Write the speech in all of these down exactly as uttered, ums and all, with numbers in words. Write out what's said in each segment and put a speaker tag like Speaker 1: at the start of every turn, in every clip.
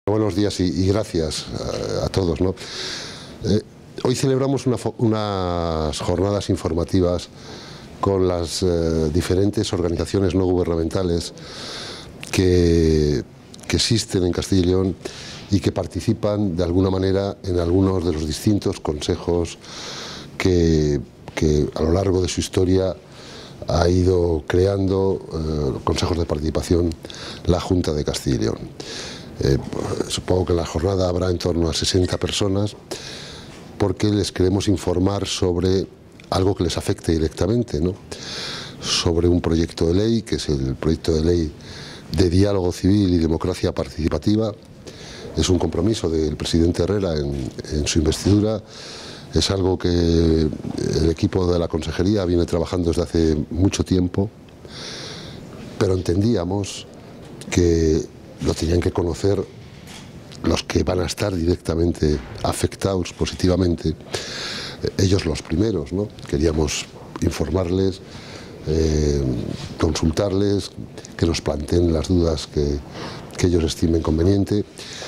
Speaker 1: Buenos días y, y gracias a, a todos, ¿no? Eh, hoy celebramos una, unas jornadas informativas con las eh, diferentes organizaciones no gubernamentales que, que existen en Castilla y León y que participan de alguna manera en algunos de los distintos consejos que, que a lo largo de su historia ha ido creando eh, consejos de participación la Junta de Castilla y León. Eh, supongo que en la jornada habrá en torno a sesenta personas, porque les queremos informar sobre algo que les afecte directamente, ¿no? Sobre un proyecto de ley, que es el proyecto de ley de diálogo civil y democracia participativa. Es un compromiso del presidente Herrera en, en su investidura. Es algo que el equipo de la consejería viene trabajando desde hace mucho tiempo, pero entendíamos que lo tenían que conocer los que van a estar directamente afectados positivamente, ellos los primeros, ¿no? Queríamos informarles, eh, consultarles, que nos planteen las dudas que, que ellos estimen conveniente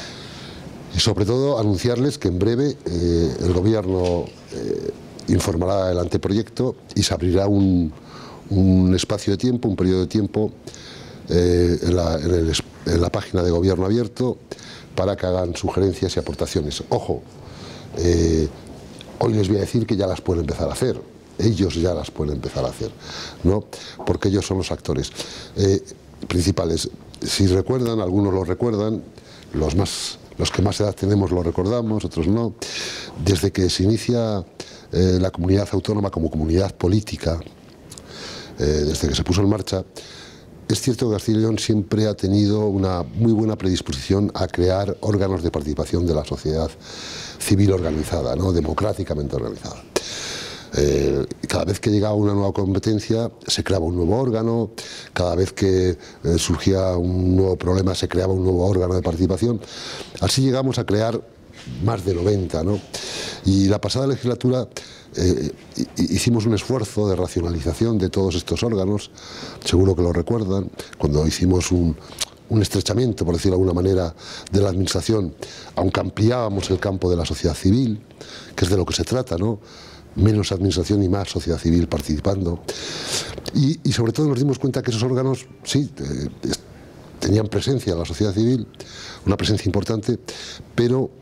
Speaker 1: y sobre todo anunciarles que en breve eh, el Gobierno eh, informará el anteproyecto y se abrirá un, un espacio de tiempo, un periodo de tiempo eh, en, la, en, el, en la página de Gobierno Abierto para que hagan sugerencias y aportaciones. Ojo, eh, hoy les voy a decir que ya las pueden empezar a hacer, ellos ya las pueden empezar a hacer, ¿no? Porque ellos son los actores eh, principales. Si recuerdan, algunos lo recuerdan, los, más, los que más edad tenemos lo recordamos, otros no. Desde que se inicia eh, la comunidad autónoma como comunidad política, eh, desde que se puso en marcha, es cierto que Castilla y León siempre ha tenido una muy buena predisposición a crear órganos de participación de la sociedad civil organizada, ¿no? Democráticamente organizada. Eh, cada vez que llegaba una nueva competencia se creaba un nuevo órgano, cada vez que eh, surgía un nuevo problema se creaba un nuevo órgano de participación. Así llegamos a crear más de noventa, ¿no? Y la pasada legislatura eh, hicimos un esfuerzo de racionalización de todos estos órganos, seguro que lo recuerdan, cuando hicimos un, un estrechamiento, por decirlo de alguna manera, de la administración, aunque ampliábamos el campo de la sociedad civil, que es de lo que se trata, ¿no? Menos administración y más sociedad civil participando. Y, y sobre todo nos dimos cuenta que esos órganos, sí, eh, tenían presencia en la sociedad civil, una presencia importante, pero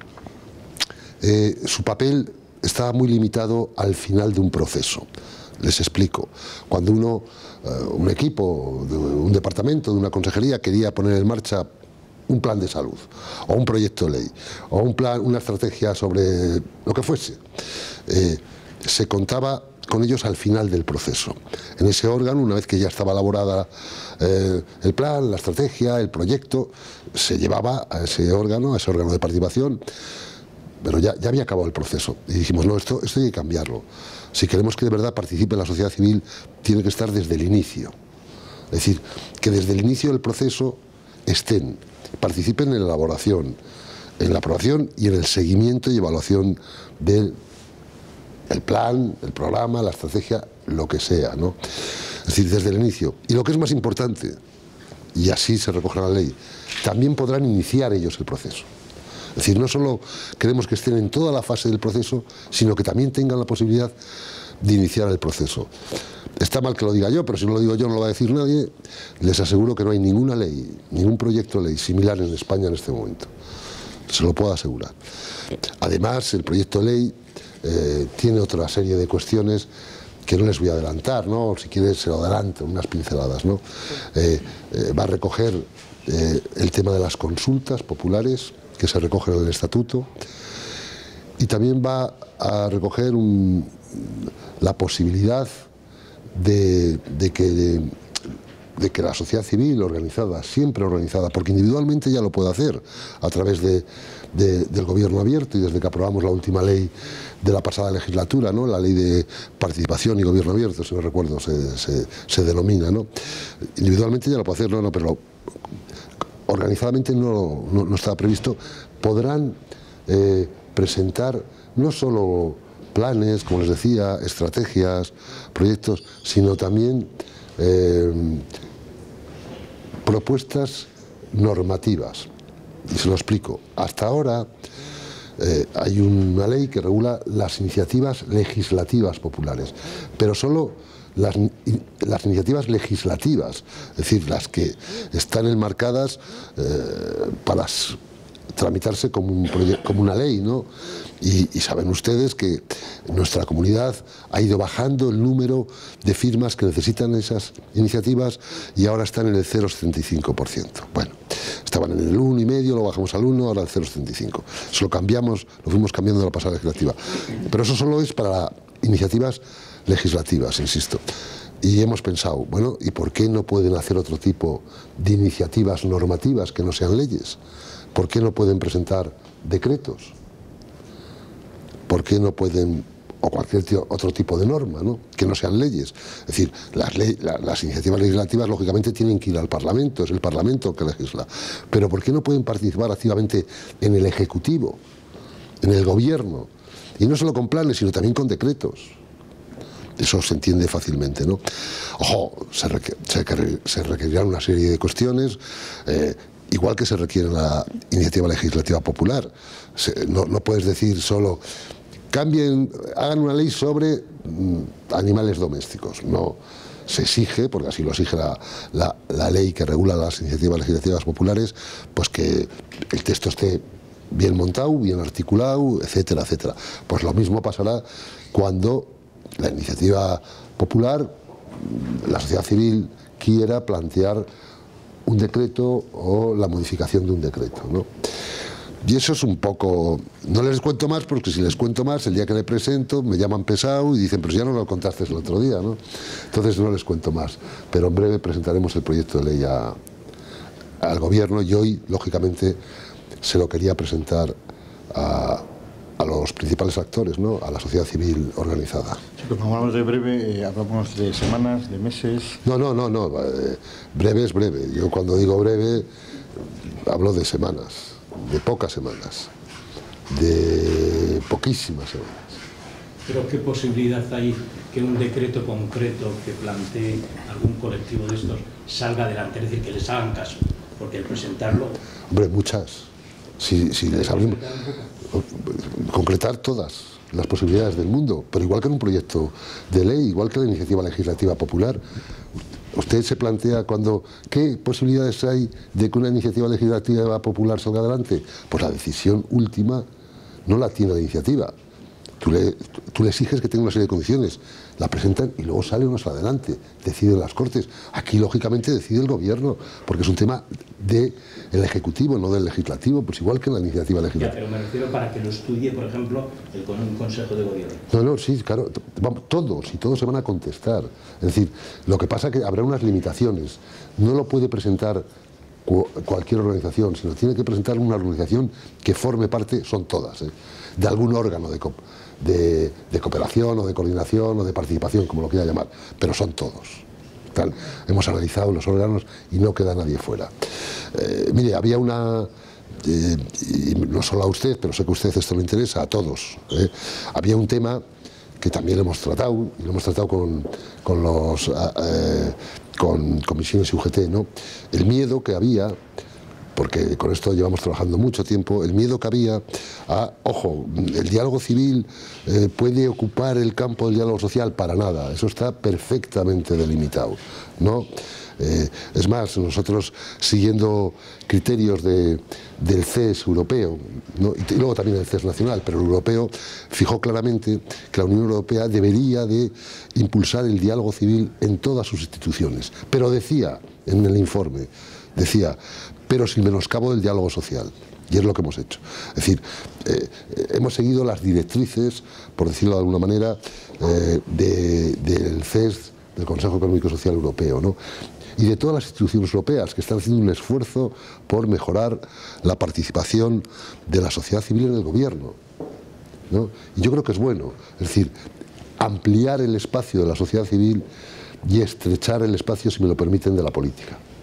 Speaker 1: eh, su papel estaba muy limitado al final de un proceso. Les explico. Cuando uno, eh, un equipo, de un departamento, de una consejería, quería poner en marcha un plan de salud, o un proyecto de ley, o un plan, una estrategia sobre lo que fuese, eh, se contaba con ellos al final del proceso. En ese órgano, una vez que ya estaba elaborada eh, el plan, la estrategia, el proyecto, se llevaba a ese órgano, a ese órgano de participación, pero ya, ya había acabado el proceso. Y dijimos, no, esto, esto hay que cambiarlo. Si queremos que de verdad participe la sociedad civil, tiene que estar desde el inicio. Es decir, que desde el inicio del proceso estén, participen en la elaboración, en la aprobación y en el seguimiento y evaluación del el plan, el programa, la estrategia, lo que sea, ¿no? Es decir, desde el inicio. Y lo que es más importante, y así se recoge la ley, también podrán iniciar ellos el proceso. Es decir, no solo queremos que estén en toda la fase del proceso, sino que también tengan la posibilidad de iniciar el proceso. Está mal que lo diga yo, pero si no lo digo yo no lo va a decir nadie. Les aseguro que no hay ninguna ley, ningún proyecto de ley similar en España en este momento. Se lo puedo asegurar. Además, el proyecto de ley eh, tiene otra serie de cuestiones que no les voy a adelantar, ¿no? Si quieres se lo adelanto, unas pinceladas, ¿no? Eh, eh, va a recoger eh, el tema de las consultas populares, que se recogen en el estatuto, y también va a recoger un, la posibilidad de, de, que, de, de que la sociedad civil organizada, siempre organizada, porque individualmente ya lo puede hacer a través de, de, del Gobierno Abierto, y desde que aprobamos la última ley de la pasada legislatura, ¿no? La ley de participación y Gobierno Abierto, si no recuerdo, se, se, se denomina, ¿no? Individualmente ya lo puede hacer, no, no, pero organizadamente no, no, no estaba previsto. Podrán eh, presentar no solo planes, como les decía, estrategias, proyectos, sino también eh, propuestas normativas. y se lo explico. Hasta ahora eh, hay una ley que regula las iniciativas legislativas populares, pero solo las, las iniciativas legislativas, es decir, las que están enmarcadas eh, para tramitarse como, un como una ley, ¿no? Y, y saben ustedes que nuestra comunidad ha ido bajando el número de firmas que necesitan esas iniciativas y ahora están en el cero coma setenta y cinco por ciento. Bueno, estaban en el uno coma cinco, lo bajamos al uno, ahora al cero coma setenta y cinco. Eso lo cambiamos, lo fuimos cambiando en la pasada legislativa. Pero eso solo es para iniciativas legislativas, insisto. Y hemos pensado, bueno, ¿y por qué no pueden hacer otro tipo de iniciativas normativas que no sean leyes? ¿Por qué no pueden presentar decretos? ¿Por qué no pueden, o cualquier tío, otro tipo de norma, ¿no? Que no sean leyes? Es decir, las, ley, la, las iniciativas legislativas lógicamente tienen que ir al Parlamento, es el Parlamento el que legisla. Pero ¿por qué no pueden participar activamente en el Ejecutivo, en el Gobierno? Y no solo con planes, sino también con decretos. Eso se entiende fácilmente, ¿no? Ojo, se, requer, se, se requerirán una serie de cuestiones, eh, igual que se requiere la iniciativa legislativa popular. Se, no, no puedes decir solo, cambien, hagan una ley sobre mm, animales domésticos. No, se exige, porque así lo exige la, la, la ley que regula las iniciativas legislativas populares, pues que el texto esté bien montado, bien articulado, etcétera, etcétera. Pues lo mismo pasará cuando la iniciativa popular, la sociedad civil, quiera plantear un decreto o la modificación de un decreto, ¿no? Y eso es un poco... No les cuento más porque si les cuento más, el día que le presento me llaman pesado y dicen, pero ya no lo contaste el otro día, ¿no? Entonces no les cuento más, pero en breve presentaremos el proyecto de ley a, al Gobierno y hoy, lógicamente, se lo quería presentar a, a los principales actores, ¿no? A la sociedad civil organizada.
Speaker 2: Sí, pues cuando hablamos de breve, eh, hablamos de semanas, de meses...
Speaker 1: No, no, no, no, eh, breve es breve. Yo cuando digo breve, hablo de semanas, de pocas semanas, de poquísimas semanas.
Speaker 3: ¿Pero qué posibilidad hay que un decreto concreto que plantee algún colectivo de estos salga adelante? Es decir, que les hagan caso, porque el presentarlo...
Speaker 1: Hombre, muchas. Si, si les abrimos... Concretar todas las posibilidades del mundo, pero igual que en un proyecto de ley, igual que la iniciativa legislativa popular. Usted se plantea cuando, ¿qué posibilidades hay de que una iniciativa legislativa popular salga adelante? Pues la decisión última no la tiene la iniciativa. Tú le, tú le exiges que tenga una serie de condiciones, la presentan y luego sale o no sale adelante, deciden las Cortes. Aquí, lógicamente, decide el Gobierno, porque es un tema del Ejecutivo, no del Legislativo, pues igual que en la iniciativa legislativa.
Speaker 3: Ya, pero me refiero para que lo estudie, por ejemplo, el, con un Consejo de Gobierno.
Speaker 1: No, no, sí, claro, vamos, todos, y todos se van a contestar. Es decir, lo que pasa es que habrá unas limitaciones. No lo puede presentar cualquier organización, sino tiene que presentar una organización que forme parte, son todas, ¿eh? de algún órgano de, co de, de cooperación o de coordinación o de participación, como lo quiera llamar, pero son todos. Tal. Hemos analizado los órganos y no queda nadie fuera. Eh, mire, había una... Eh, y no solo a usted, pero sé que a usted esto le interesa, a todos. ¿eh? Había un tema que también hemos tratado, y lo hemos tratado con, con los... Eh, con comisiones y U G T, ¿no? El miedo que había, porque con esto llevamos trabajando mucho tiempo, el miedo que había a, ojo, el diálogo civil eh, puede ocupar el campo del diálogo social, para nada, eso está perfectamente delimitado, ¿no? Eh, es más, nosotros siguiendo criterios de, del C E S europeo, ¿no? Y luego también el C E S nacional, pero el europeo fijó claramente que la Unión Europea debería de impulsar el diálogo civil en todas sus instituciones, pero decía en el informe, decía, pero sin menoscabo del diálogo social. Y es lo que hemos hecho. Es decir, eh, hemos seguido las directrices, por decirlo de alguna manera, eh, de, del C E S, del Consejo Económico y Social Europeo, ¿no? Y de todas las instituciones europeas que están haciendo un esfuerzo por mejorar la participación de la sociedad civil en el gobierno, ¿no? Y yo creo que es bueno, es decir, ampliar el espacio de la sociedad civil y estrechar el espacio, si me lo permiten, de la política.